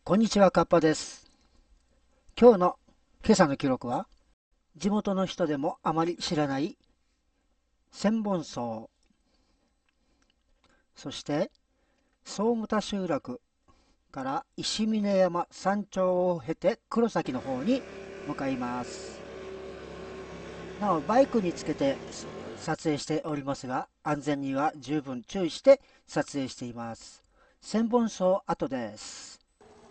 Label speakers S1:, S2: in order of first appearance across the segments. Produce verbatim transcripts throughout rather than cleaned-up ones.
S1: こんにちは、カッパです。今日の今朝の記録は、地元の人でもあまり知らない千本荘、そして総務田集落から石峰山山頂を経て黒崎の方に向かいます。なお、バイクにつけて撮影しておりますが、安全には十分注意して撮影しています。千本荘跡です。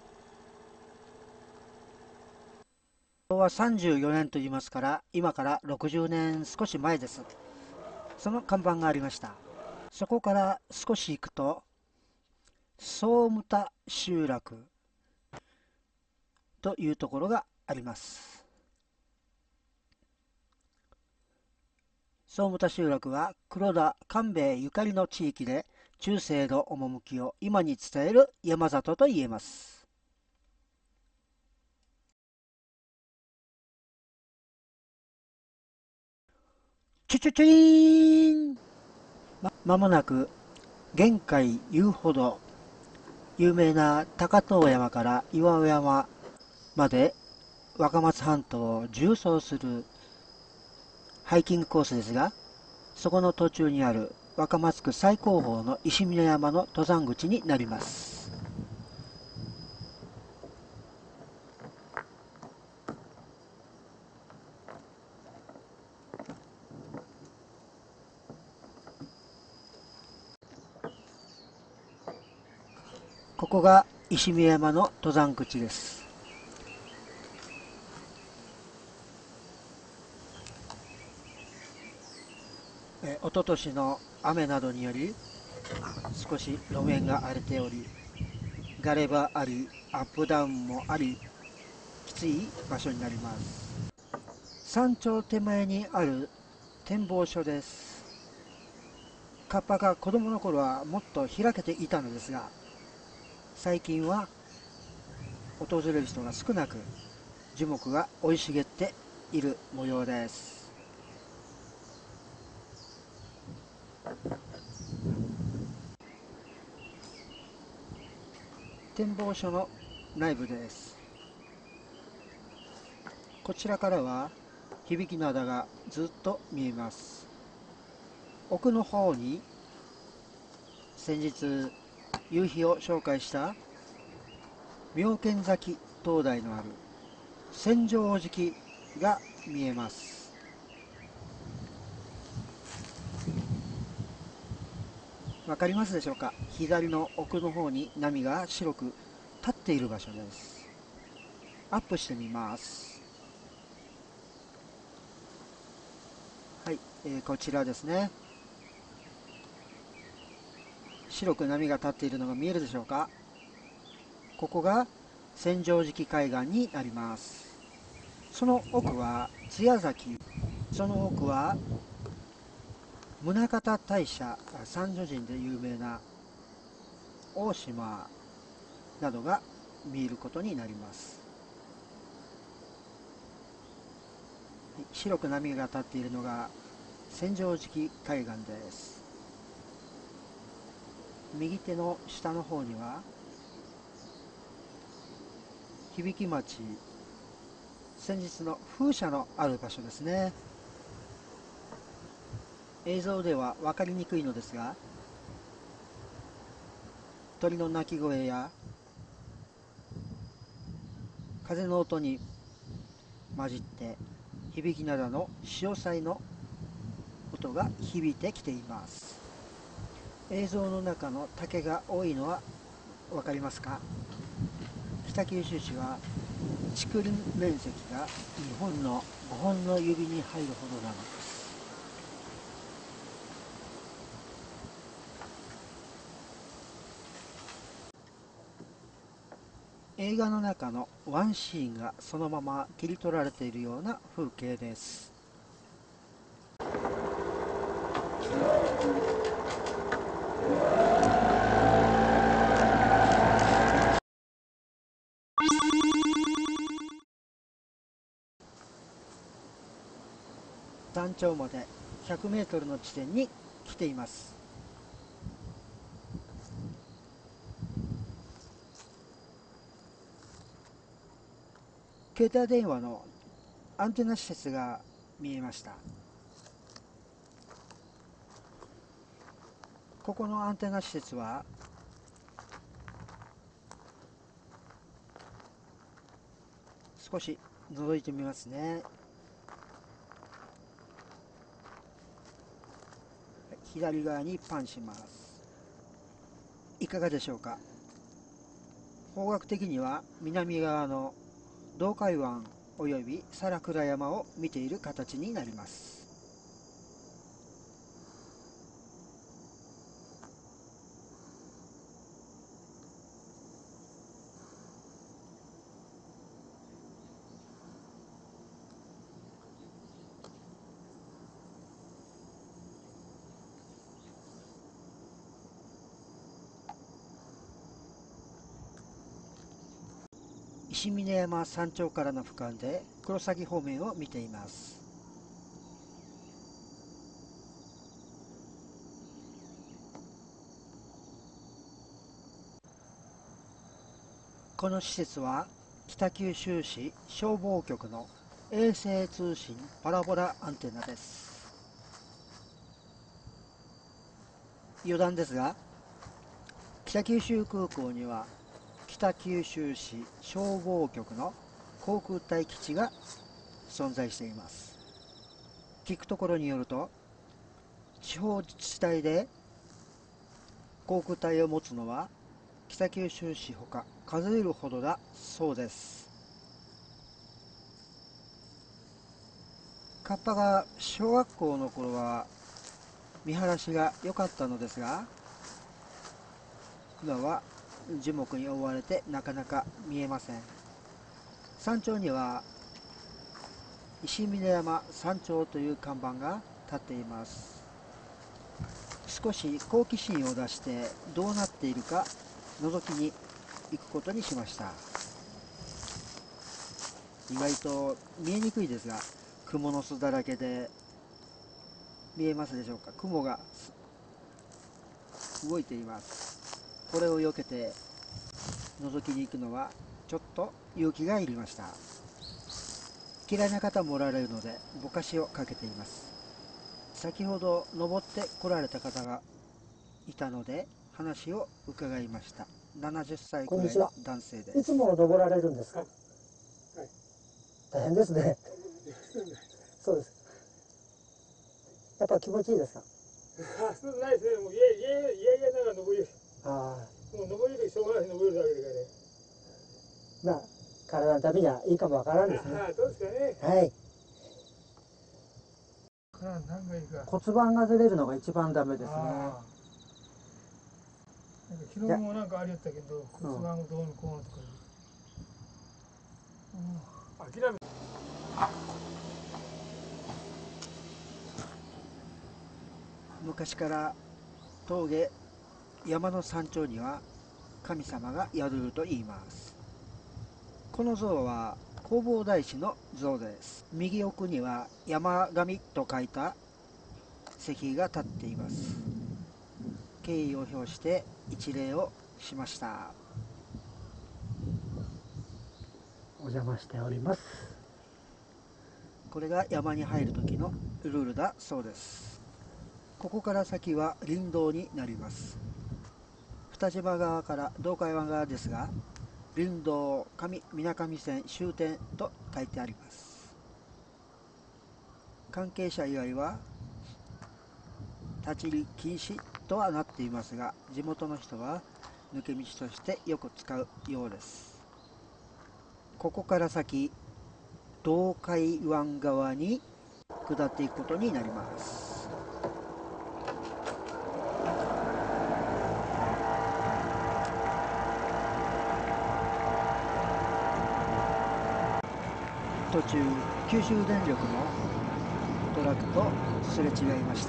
S1: 昭和さんじゅうよねんと言いますから、今からろくじゅうねん少し前です。その看板がありました。そこから少し行くと、総務田集落というところがあります。総務田集落は黒田官兵衛ゆかりの地域で、中世の趣を今に伝える山里と言えます。チュチュチュイーン、ま、間もなく玄海遊歩道、有名な高遠山から岩尾山まで若松半島を縦走するハイキングコースですが、そこの途中にある若松区最高峰の石峰山の登山口になります。ここが石峰山の登山口です。えおととしの雨などにより少し路面が荒れており、ガレ場ありアップダウンもあり、きつい場所になります。山頂手前にある展望所です。カッパが子供の頃はもっと開けていたのですが、最近は訪れる人が少なく、樹木が生い茂っている模様です。展望所の内部です。こちらからは響灘がずっと見えます。奥の方に先日夕日を紹介した妙見崎灯台のある千畳敷が見えます。わかりますでしょうか。左の奥の方に波が白く立っている場所です。アップしてみます。はい、えーこちらですね。白く波が立っているのが見えるでしょうか。ここが千畳敷海岸になります。その奥は津屋崎、その奥は宗像大社三女神で有名な大島などが見えることになります。白く波が立っているのが千畳敷海岸です。右手の下の方には響町、先日の風車のある場所ですね。映像では分かりにくいのですが、鳥の鳴き声や風の音に混じって響灘の潮騒の音が響いてきています。映像の中の竹が多いのは分かりますか。北九州市は竹林面積が日本のごほんの指に入るほどなのです。映画の中のワンシーンがそのまま切り取られているような風景です。山頂までひゃくメートルの地点に来ています。 携帯電話のアンテナ施設が見えました。ここのアンテナ施設は少し覗いてみますね。左側にパンします。いかがでしょうか。方角的には南側の洞海湾および皿倉山を見ている形になります。石峰山山頂からの俯瞰で黒崎方面を見ています。この施設は北九州市消防局の衛星通信パラボラアンテナです。余談ですが、北九州空港には北九州市消防局の航空隊基地が存在しています。聞くところによると、地方自治体で航空隊を持つのは北九州市ほか数えるほどだそうです。カッパが小学校の頃は見晴らしが良かったのですが、今は樹木に覆われてなかなか見えません。山頂には石峰山山頂という看板が立っています。少し好奇心を出してどうなっているか覗きに行くことにしました。意外と見えにくいですが、雲の巣だらけで見えますでしょうか。雲が動いています。これを避けて覗きに行くのはちょっと勇気がいりました。嫌いな方もおられるのでぼかしをかけています。先ほど登って来られた方がいたので話を伺いました。ななじゅっさいくらいの男性です。
S2: いつも登られるんですか？はい、大変ですね。そうです。やっぱ気持ちいいですか？
S3: あ、そうないですね。もういやいやいやいやながら登りる。
S2: あ
S3: あ、もう登りるしょうがない登るだけで
S2: あ、まあ体のためにはいいかもわからんですね。
S3: ああ、どうですかね。
S2: はい。
S3: あ、何がいいか。
S2: 骨盤がずれるのが一番ダメですね。
S3: ああ、なんか昨日もなんかありよったけど、骨盤をどうのこうのとかいう。うん、諦め。
S1: 昔から峠山の山頂には神様が宿ると言います。この像は弘法大師の像です。右奥には山神と書いた石碑が立っています。敬意を表して一礼をしました。
S2: お邪魔しております。
S1: これが山に入る時のルールだそうです。ここから先は林道になります。二島側から洞海湾側ですが、林道上水上線終点と書いてあります。関係者以外は立ち入り禁止とはなっていますが、地元の人は抜け道としてよく使うようです。ここから先、洞海湾側に下っていくことになります。途中、九州電力のトラックとすれ違いました。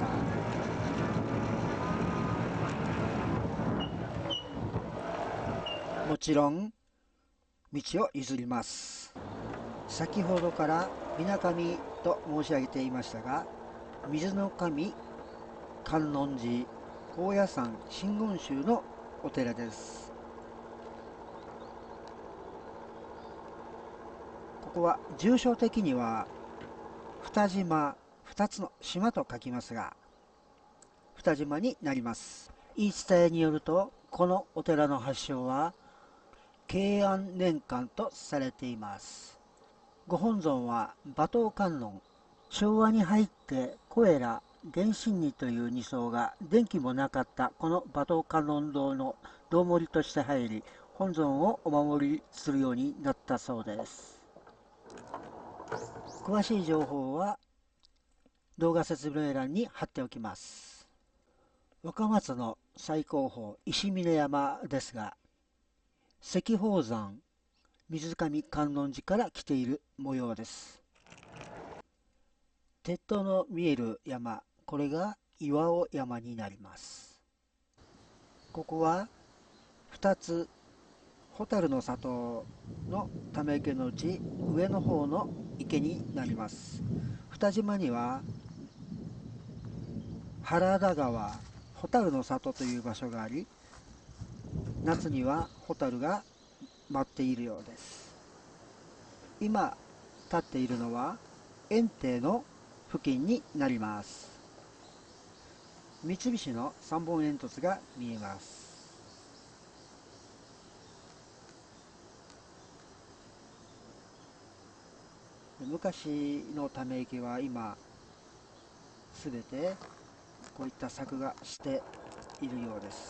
S1: もちろん道を譲ります。先ほどから水上と申し上げていましたが、水の神観音寺高野山真言宗のお寺です。 ここは住所的には二島、二つの島と書きますが、二島になります。言い伝えによると、このお寺の発祥は慶安年間とされています。ご本尊は馬頭観音。昭和に入ってコエラ、源信二という二層が電気もなかったこの馬頭観音堂の堂守として入り、本尊をお守りするようになったそうです。詳しい情報は動画説明欄に貼っておきます。若松の最高峰石峰山ですが、石宝山水上観音寺から来ている模様です。鉄塔の見える山、これが岩尾山になります。ここはふたつ蛍の里のため池のうち上の方の池になります。二島には原田川、蛍の里という場所があり、夏には蛍が舞っているようです。今立っているのは園庭の付近になります。三菱の三本煙突が見えます。昔のため池は今すべてこういった柵がしているようです。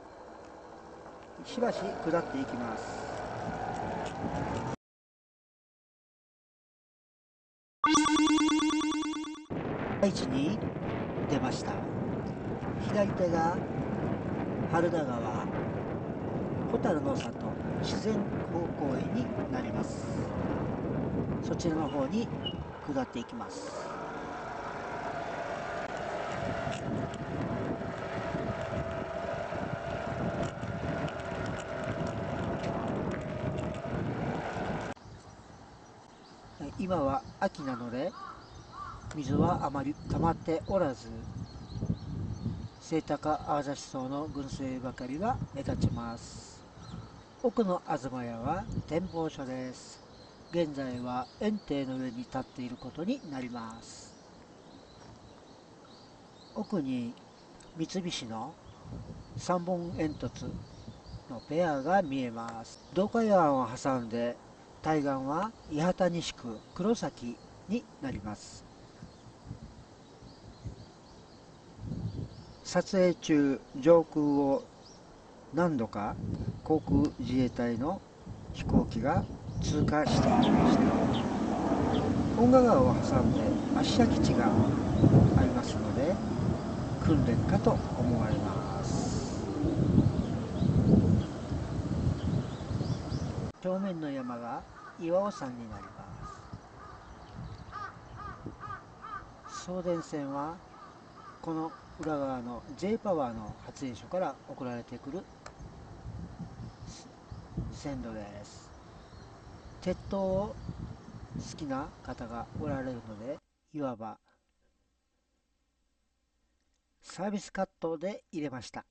S1: しばし下っていきます。大地に出ました。左手が原田川、蛍の里自然保護公園になります。そちらの方に下っていきます。今は秋なので水はあまり溜まっておらず、セイタカアワジャシソウの群生ばかりが目立ちます。奥の東屋は展望所です。現在は園庭の上に立っていることになります。奥に三菱の三本煙突のペアが見えます。洞海湾を挟んで対岸は八幡西区黒崎になります。撮影中、上空を何度か航空自衛隊の飛行機が通過していきました。本賀川を挟んで芦屋基地がありますので、訓練かと思われます。正面の山が岩尾山になります。送電線はこの裏側の J パワーの発電所から送られてくる線路です。鉄塔を好きな方がおられるので、いわばサービスカットで入れました。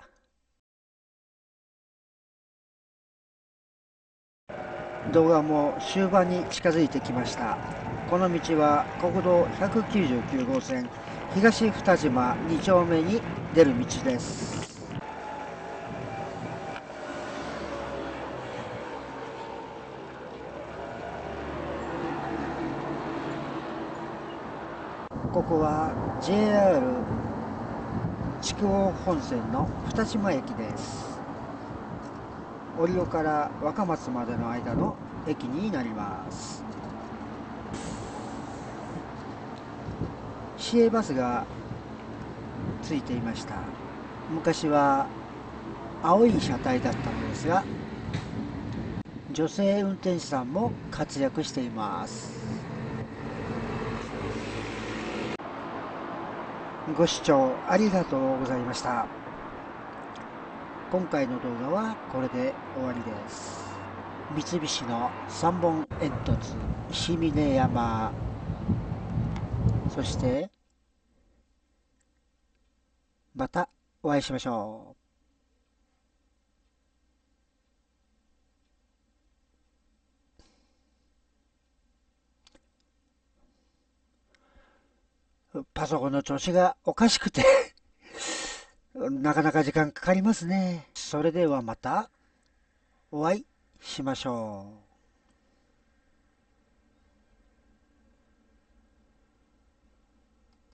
S1: 動画も終盤に近づいてきました。この道は国道ひゃくきゅうじゅうきゅう号線東二島に丁目に出る道です。ここは ジェイアール 筑豊本線の二島駅です。折尾から若松までの間の駅になります。市営バスがついていました。昔は青い車体だったのですが、女性運転手さんも活躍しています。ご視聴ありがとうございました。今回の動画はこれで終わりです。三菱の三本煙突石峰山、そしてまたお会いしましょう。 パソコンの調子がおかしくてなかなか時間かかりますね。それではまたお会いしましょう。